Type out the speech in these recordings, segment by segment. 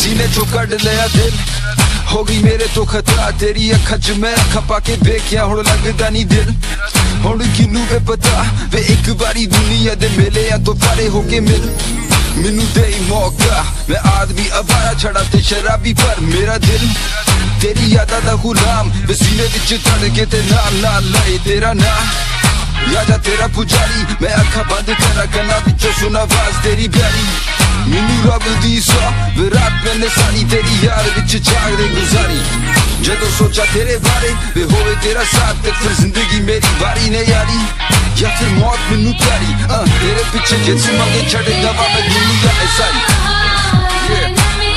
सीने चो कड लिया दिल हो गई मेरे तो खतरा तेरी अखा च मैं अखा पाके देखिया हुण लगदा नहीं दिल हुण किनू वे पता वे एक बारी दुनिया दे मेले या तो फारे होके मिल मैनू दे मौका मैं आदमी अवारा छड़ा ते शराबी पर मेरा दिल तेरी यादा दा गुलाम वे सीने विच धड़के ते नाल नाल लाए तेरा नाम यादा तेरा पुजारी मैं अखा बंद करा कना विचों सुना आवाज तेरी प्यारी मैनू रब दी सौ वे रात मैंने सारी तेरी यार विच जाग दे गुजारी जदों सोचा तेरे बारे वे होवे तेरा साथ ते फिर जिंदगी मेरी बारी ने यारी या फिर मौत मैनू प्यारी तेरे पीछे जिस मंगे छड़े दवा मैं दुनिया है सारी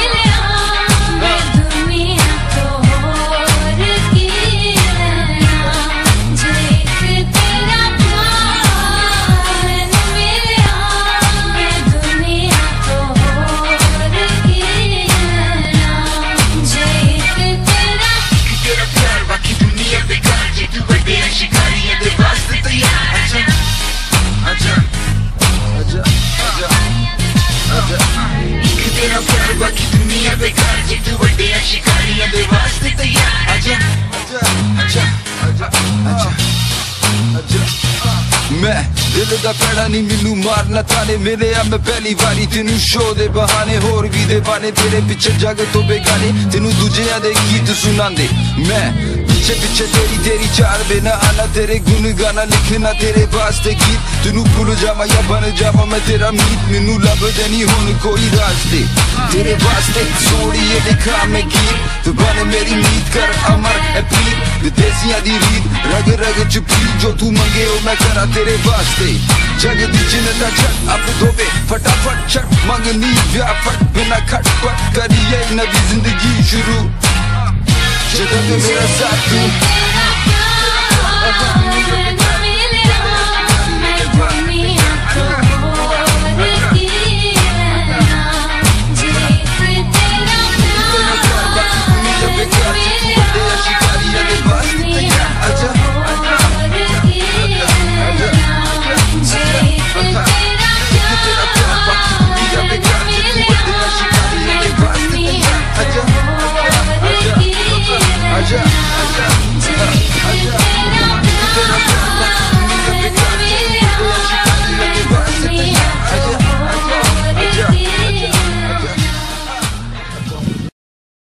बाकी दुनिया बेकार जे तू वड्डे शिकारियां दे वास्ते तैयार आजा आजा आजा आजा आजा मैं दिल दा पैड़ा नहीं मैनू मारना ताने मेरे आ मैं पहली बारी तेनू शो दे बहाने होर भी दे बाने तेरे पिछे जग तो बेगाने तेनू दूजियां दे गीत सुनांदे मैं पिछे पिछे तेरी चार बेना आना तेरे गुन गाना लिखना तेरे वास्ते गीत तेनू भूल जावा या बन जावा मैं तेरा मीत मैनू लभदे नहीं हुण कोई रास्ते तेरे वास्ते सोड़िए लिखा मैं गीत तू बन मेरी मीत कर अमर है प्रीत विदेसियां दी रीत रग रग च प्रीत जो तू मंगे हो मैं करा तेरे वास्ते जग दी जिन्नता छट अब धोबे फटाफट छट मंगनी व्यापट बिना खटपट करिए नवी जिंदगी शुरू जगह पे मेरा साथ तू